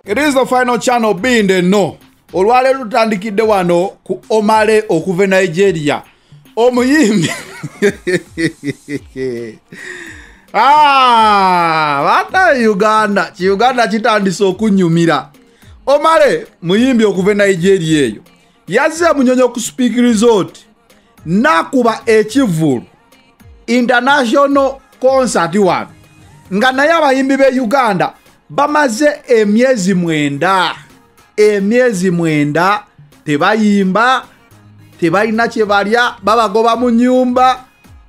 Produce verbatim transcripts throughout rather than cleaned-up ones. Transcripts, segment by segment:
It is the final channel being the no. Olwale tutandikidde wano ku Omale okuva Nigeria. Omuyimbi. Ah, wata Uganda. Chi Uganda chitandise okunyumira. Omale muyimbi okuva Nigeria eyo. Yazze munyonyo ku Speak Resort. Nakuba ekivulu. International concert one. Nga naye abayimbi be Uganda bamaze emyezi mwenda. Emyezi mwenda tebayimba, tebalina kye balya, babagoba mu nyumba.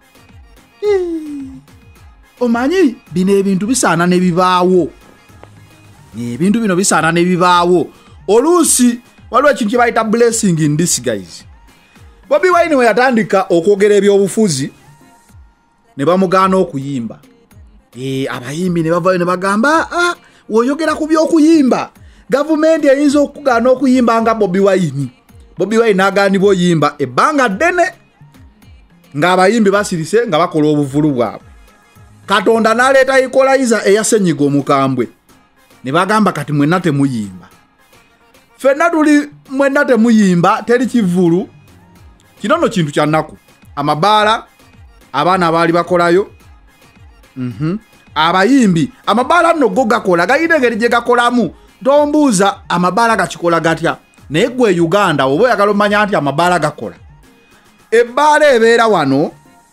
Omanyi bino ebintu bisaana ne bibaawo. Ebintu bino bisaana ne bibaawo. Oluusi waliwo ekintu kye bayita blessing in disguise. Bobi Wine we yatandika okwogera ebyobufuzi ne bamugaana okuyimba. Eh abayimbi ne bavayo ne bagamba ah woyogera ku by'okuyimba. Government eyinza okugaana okuyimba nga Bobi Wine. Bobi Wine agaanibwa oyimba ebbanga ddene nga abayimbi basirise nga bakola obuvulu bwabwe. Katonda n'aleeta equalizer eya senyiga omukambwe. Ne bagamba kati mwenna temuyimba. Fenna tuli mwenna temuyimba teri kivulu. Kino no kintu kya nnaku. Amabaala abaana baali bakolayo. Mhm. Abayimbi amabaala no go gakola gayine engeri gye gakolamu. Tombuuza amabaala gakikola gatya. Naye gwe Uganda oba oyagala omanya nti amabaala gakola. Ebbaala ebeera wano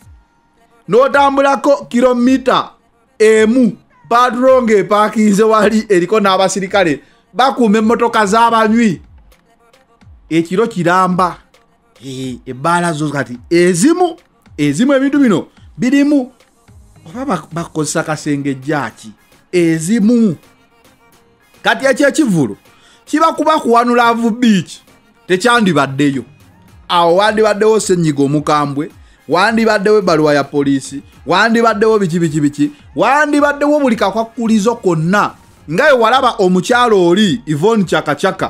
n'otambulako kilomita emu patrol ng'epaakinze wali eriko n'abasirikale bakuuma emmotoka z'abanywi. Ekiro kiramba. Ebbaala zo kati ezimu ezimu ebintu bino birimu oba bakozesa kasengejjaaki ezimu. Kati ekyo ekivulu kiba kuba kuwanula Avu Beach tekyandibaddeyo. Awo wandibaddewo senyiga omukambwe, wandibaddewo ebbaluwa ya poliisi, wandibaddewo biki biki biki, wandibaddewo buli kakwakulizo konna nga yo walaba omukyalo oli Yvonne Chakachaka.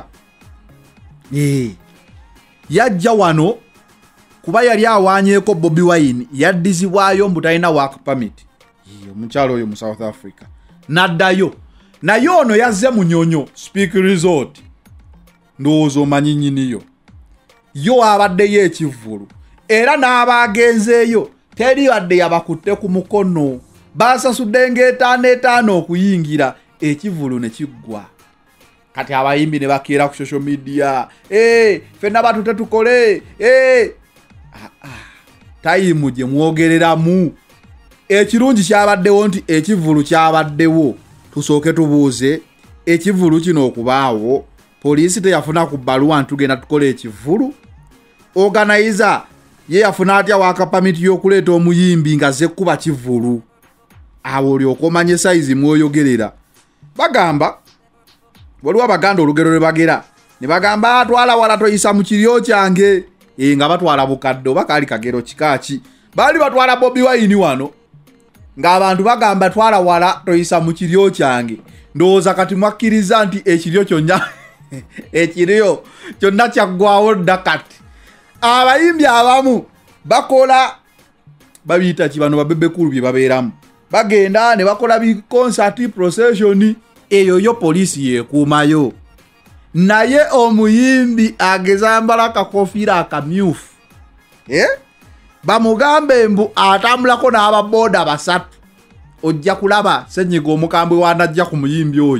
Eh yajja wano kuba yali awanyeeko Bobi Wine yaddizibwayo mbu talina work permit. Ye omukyalo oyo mu South Africa naddayo. Naye ono yazze munyonyo Speak Resort. Ndowooza omanyi nnyiniyo. Yo abaddeyo ekivulu. Era n'abaagenzeeyo teri badde yabakutte ku mukono. Basasudde ng'etaano etaano okuyingira ekivulu ne kiggwa. Kati abayimbi ne bakeera ku social media. Eh, fenna batutte tukole. Eh. Ah, ah. Tayimu gye mwogereramu. Ekirungi kyabaddewo nti ekivulu kyabaddewo. Tusooke tubuuze ekivulu kino okubaawo. Poliisi teyafuna ku bbaluwa ntugenda tukole ekivulu. Organizer ye yafuna atya waka permit y'okuleeta omuyimbi nga ze kuba kivulu. Awo olyoka omanye size mwoyogerera. Bagamba waliwo Abaganda olugero lwe bagera ne bagamba atwala wala toyisa mu kiryo kyange. E nga batwala bukadde oba kaali kagero kikaaki. Baali batwala Bobi Wine wano nga abantu bagamba twala wala toyisa mu kiryo kyange. Ndowooza kati mwakkiriza nti ekiryo kyonna ekiryo kyonna kyaggwawo ddakati. Abayimbi abamu bakola babiyita ki bano babebekulu bye babeeramu. Bagenda ne bakola bi concert procession eyo yo poliisi yeekuumayo. Naye omuyimbi agezambala akakofiira akamyufu. Eh? Bamugambe mbu atambulako n'ababoda basatu. Ojja kulaba senyiga omukambwe wanajja ku muyimbi oyo.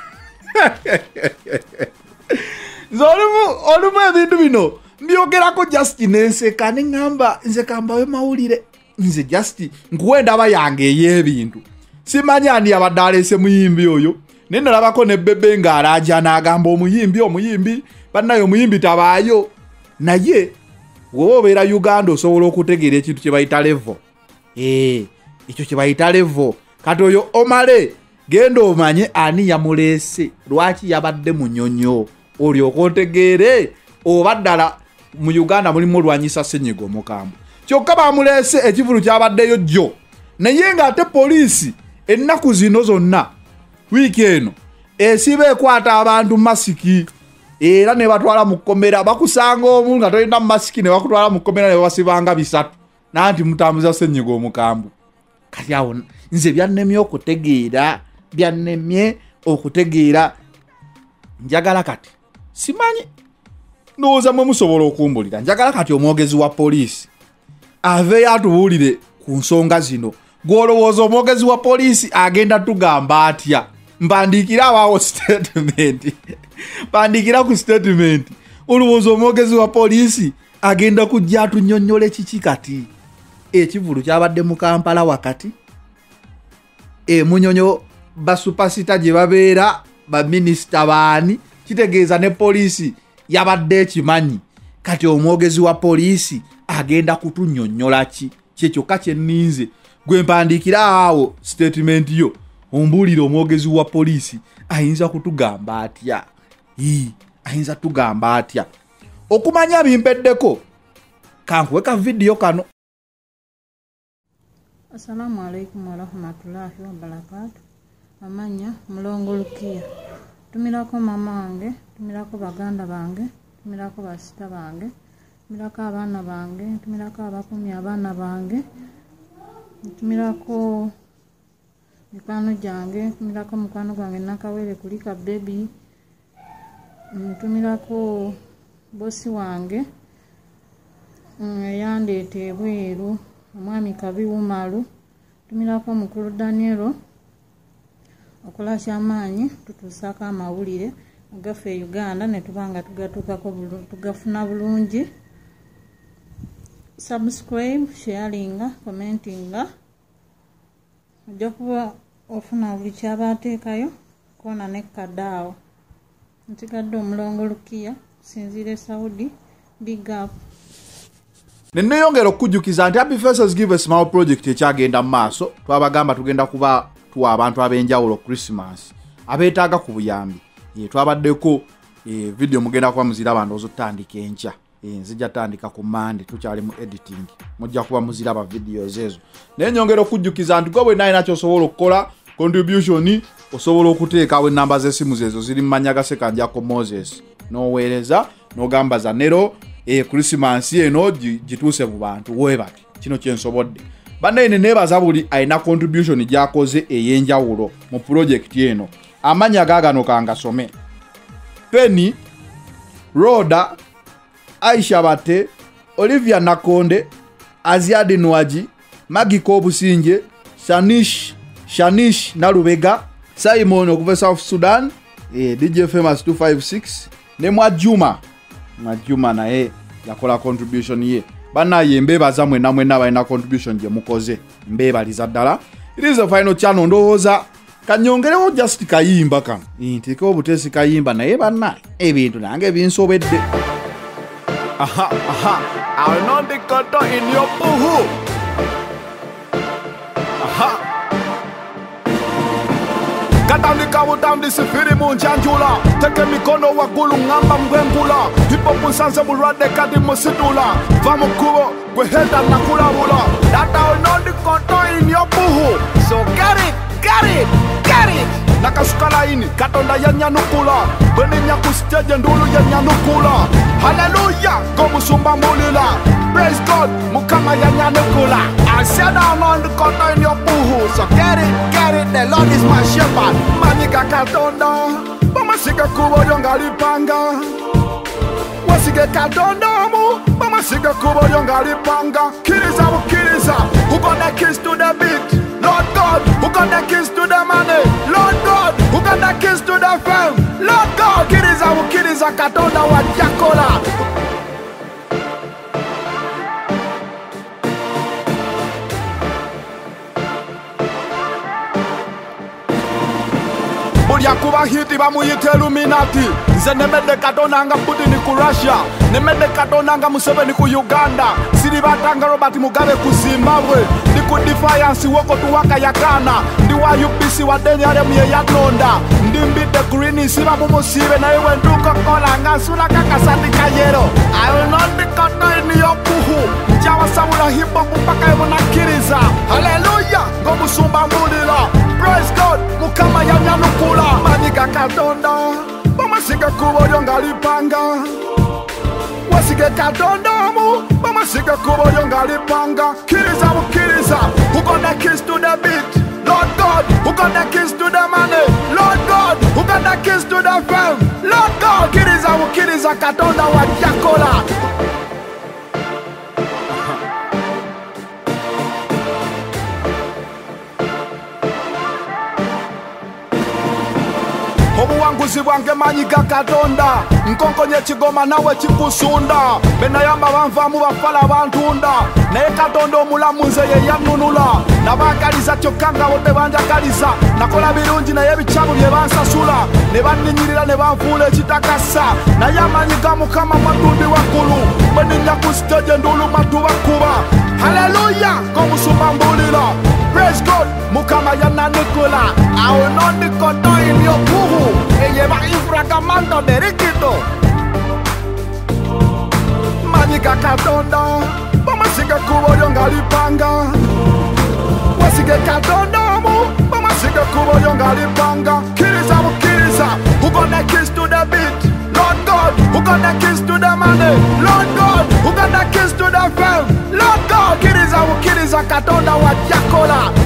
Zolumu olumu ebintu bino mbyogerako just nenseka ne ngamba nze kambawe mawulire nze just nkuwenda abayange ey'ebintu. Simanyi ani abadde aleese muyimbi oyo. Ne nalabako ne bebe ng'alaja n'agamba omuyimbi omuyimbi bannayo omuyimbi tabaayo. Naye wowe obeera Uganda osobola okutegeera ekintu kye bayita level. Eh, ekyo kye bayita level. Kati oyo Omale genda omanye ani yamuleese lwaki yabadde munyonyo. Olyoka otegeere oba ddala mu Uganda mulimu olwanyisa senyiga omukambwe. Kyokka bamuleese ekivulu kyabaddeyo jjo. Naye ng'ate poliisi ennaku zino zonna wiiki eno esiba ekwata abantu masiki. Era ne batwala mu kkomera bakusanga omu nga tolina masiki ne bakutwala mu kkomera ne babasibanga bisatu. Nanti mutambuza senyiga omukambwe. Kati awo nze byannemye okutegeera byannemye okutegeera njagala kati simanyi ndowooza mwe musobola okumbulira njagala kati omwogezi wa poliisi aveeyo atubuulire ku nsonga zino gw'olowooza omwogezi wa poliisi agenda tugamba atya mpandiikira abaawo statement mpandiikira ku statement olowooza omwogezi wa poliisi agenda kujja atunnyonnyola kiki kati ekivulu kyabadde mu Kampala wakati e munyonyo basupasita gye babeera baminisita baani kitegeeza ne poliisi yabadde ekimanyi kati omwogezi wa poliisi agenda kutunnyonnyola ki kyekyoka kyenninze gwe mpandiikira awo statement yo ombuulire omwogezi wa poliisi ayinza kutugamba atya ii ayinza tugamba atya okumanya bimpeddeko kankuwe ka vidiyo kano. Assalamu alaikum wa rahmatullahi wa barakatuh. Amanya mulongo Lukia. Tumirako mama wange, tumirako baganda bange, tumirako basita bange, tumirako abaana bange, tumirako abakumi abaana bange, tumirako mikwano gyange, tumirako mukwano gwange Nakawere kulika baby, tumirako bosi wange yandeeta ebweru omwami Kabiwumalu, tumirako mukulu Danielo okulashya amaanyi tutuusako amawulire agaffe Uganda ne tubanga tugatuukako tugafuna bulungi. Subscribe, sharinga, commentinga ojja kuba ofuna buli kyabaateekayo koona ne kadaawo. Nsigadde omulongo Lukia sinzire Saudi. Big up. Neneyongera okujjukiza nti Happy Faces Give a Smile project ekyagenda mu maaso twabagamba tugenda kuba tuwa abantu ab'enjawulo Christmas abeetaaga ku buyambi. E, twabaddeko e, video mugenda kuba muziraba ndowooza tutandika enkya. E, nzija tandika ku Monday tukyali mu editing mujja kuba muziraba videos ezo. Naye nyongera okujjukiza nti gwe bwe naye nakyo osobola okukola contribution osobola okuteekawo ennamba z'essimu zezo ziri mu mannya ga Ssekanjako Moses n'oweereza n'ogamba za Nero e Christmas eno gituuse mu bantu weebake kino kyensobodde. Banene nebaza buli ayina contribution gyakoze ey'enjawulo mu project eno. Amanya gaagano kangasome: Penny, Rhoda, Aisha Bate, Olivia Nakonde, Aziadi Nwaji, Maggie Kobusinje, Shanish, Shanish Nalubega, Simon okuva South Sudan, e, D J Famous two five six, ne Mwajuma. Mwajuma naye yakola contribution ye. Banaye mbebaza mwena mwena balina contribution gye mukoze. Mbebaliza ddala. It is a final channel ndowooza kanyongerewo just kayimba kano. Ntiko obutesi kayimba naye bannaye ebintu nange binsobedde. Aha, aha. I know the koto in your puhu. Aha. Katandika utamdi sifiri munjanjula teke mikono wagulu ngamba mgwengula hipo punsanse bulwade kadi musitula vamu kubo gwehenda na kulabula data onondi konto in your buhu so get it, get it, get it nakasukala ini katonda ya nyanukula bweni nyakusteje ndulu ya nyanukula hallelujah go musumba mulila praise God mukama ya nyanukula I said I'm on the konto in your buhu so get it, get it the Lord is my shepherd manika katonda bamasika kubo yongalipanga wasike katonda mu bamasika kubo yongalipanga kiriza bukiriza who got the keys to the beat Lord God, who got the keys to the money? Lord God, who got the keys to the fame? Lord God, kiriza bukiriza katonda wa jakola. Bulya kuba hiti bamuyita Illuminati. Nze nemedde katonda nga Putin ku Russia, nemedde katonda nga Museveni ku Uganda, siribatanga Robert Mugabe ku Zimbabwe, ndi ku Defiance woko tuwaka ya Ghana, ndi wa U P C wa Daniel Mye ya Londa, ndi mbite Green siba mumusibe na iwe nduko kola nga sula kakasandi kayero. I will not be caught in your puhu. Jawa sabula hip hop mpaka iwe nakiriza. Hallelujah, go musumba mulila. Praise God, mukama ya nyanukula. Manika katonda bamasika kubo yongalipanga wasike katonda mu bamasika kubo yongalipanga kiriza bukiriza who got the keys to the beat Lord God who got the keys to the money Lord God who got the keys to the fame Lord mukkiriza katonda wajjakola. Obuwanguzi bwange manyi ga katonda, nkonkonye ekigoma nawe kikusunda. Benayamba banvaamu bafala bantunda, naye katonda omulamu nze ye yannunula. Nabagaliza kyokka nga bo tebanjagaliza, nakola birungi naye ebikyamu bye bansasula. Ne banninyirira ne banfuula ekitakasa, naye amanyi ga Mukama matundi waggulu. Bwe ninnya ku stage nduluma tubakuba. Haleluya ng'omusumba mbulira. Praise God, Mukama yannanikula. Awo nondikoto ilyokuhu eyeba infragamando derikito. Manyi ga katonda, bamasige kubo lyo nga lipanga. Wasige katonda mu, bamasige kubo lyo nga lipanga. Kiriza bukiriza, who got the keys to the beat? Lord God, who got the keys to the money? Lord God, who got the keys to the fame? Lord God, kiriza bukiriza katonda wajjakola.